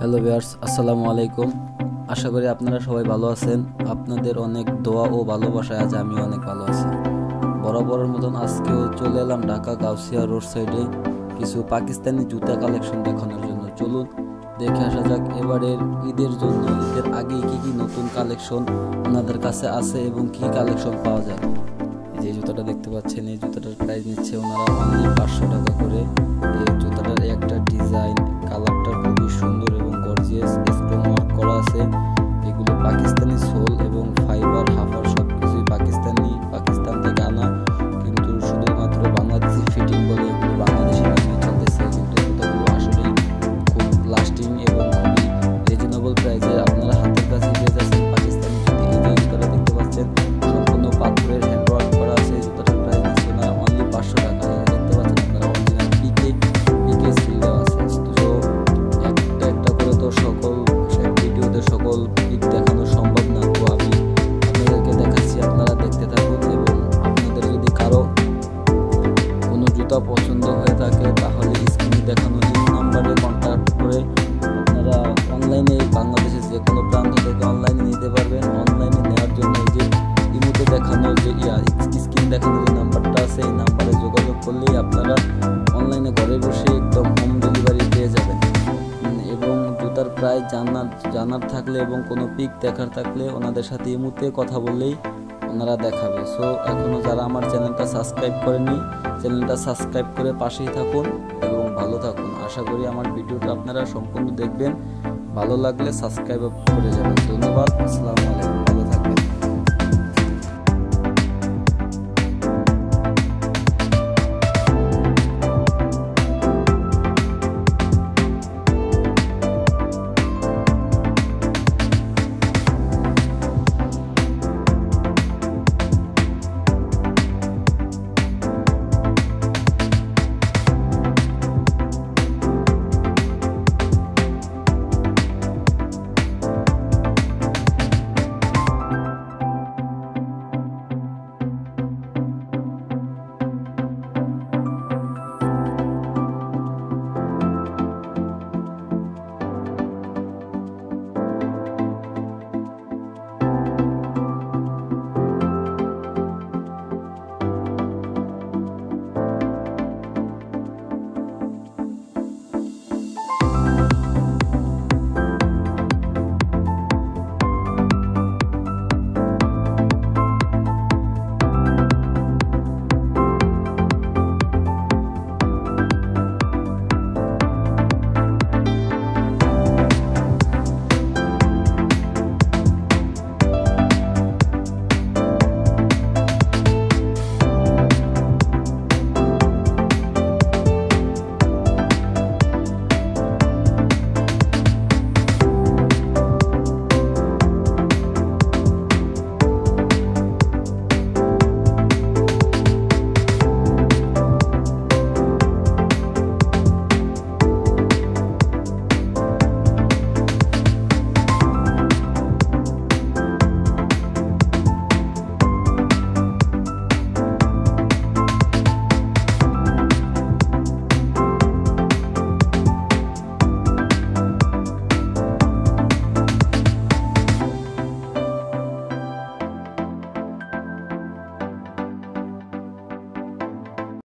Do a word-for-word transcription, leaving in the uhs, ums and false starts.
Hello viewers, আসসালামু আলাইকুম। আশা করি আপনারা সবাই ভালো আছেন। আপনাদের অনেক দোয়া ও ভালোবাসায় আজ আমি অনেক ভালো আছি। বরাবরের মতন আজকেও চলে এলাম ঢাকা গাউসিয়া রোড সাইডে কিছু পাকিস্তানি জুতা কালেকশন দেখানোর জন্য। চলুন দেখে আসা যাক এবারের ঈদের জন্য, ঈদের আগে কি কি নতুন কালেকশন ওনাদের কাছে আছে এবং কি কালেকশন পাওয়া যায়। যে জুতাটা দেখতে পাচ্ছেন, এই জুতাটার প্রাইস নিচ্ছে ওনারা অনলি পাঁচশো টাকা করে। এই জুতাটার একটা ডিজাইন, কালারটা খুবই সুন্দর এবং গর্জিয়াস, স্টোন ওয়ার্ক করা আছে। এগুলো পাকিস্তানি সোল এবং ফাইবার হাফার সব কিছুই পাকিস্তানি, পাকিস্তান থেকে আনা, কিন্তু শুধুমাত্র বাংলাদেশি ফিটিং বলে এগুলো বাংলাদেশি নামে চলতেছে। কিন্তু জুতাগুলো আসলেই খুব লাস্টিং এবং খুবই রিজনেবল প্রাইসে আপনারা হাতের কাছে পেয়ে যাচ্ছেন পাকিস্তানি জুতা। এই যে জুতাটা দেখতে পাচ্ছেন সম্পূর্ণ পাথরের হ্যান্ড ওয়ার্ক করা আছে। জুতাটার প্রাইস নিচ্ছে না অনলি পাঁচশো টাকা। দেখতে পাচ্ছেন আপনারা অরিজিনাল পিকে পিকে সিল দেওয়া আছে। তো একটা একটা করে তো সকল ভিডিওতে সকল পিক দেখানো সম্ভব না, তো আমি আপনাদেরকে দেখাচ্ছি, আপনারা দেখতে থাকুন। এবং আপনাদের যদি কারো কোনো জুতা পছন্দ হয়ে থাকে তাহলে স্ক্রিনে দেখানো এই নাম্বারে কন্ট্যাক্ট করে আপনারা অনলাইনে বাংলাদেশের যে কোনো প্রান্ত থেকে অনলাইনে নিতে পারবেন। অনলাইনে নেওয়ার জন্য এই যে ইমোতে দেখানো যে ইয়া স্ক্রিন দেখানো যে নাম্বারটা আছে, এই নাম্বারে যোগাযোগ করলেই আপনারা অনলাইনে ঘরে বসে একদম হোম ডেলিভারি পেয়ে যাবেন। এবং জুতার প্রাইস জানার জানার থাকলে এবং কোনো পিক দেখার থাকলে ওনাদের সাথে ইমোতে কথা বললেই ওনারা দেখাবে। সো এখনও যারা আমার চ্যানেলটা সাবস্ক্রাইব করেনি, চ্যানেলটা সাবস্ক্রাইব করে পাশেই থাকুন এবং ভালো থাকুন। আশা করি আমার ভিডিওটা আপনারা সম্পূর্ণ দেখবেন, ভালো লাগলে সাবস্ক্রাইব করে যাবেন। ধন্যবাদ, আসসালামু আলাইকুম।